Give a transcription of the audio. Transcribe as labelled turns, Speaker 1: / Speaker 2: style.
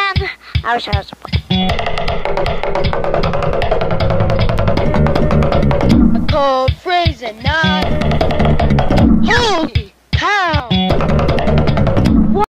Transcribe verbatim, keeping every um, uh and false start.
Speaker 1: again. I wish I was.
Speaker 2: A cold freezing night.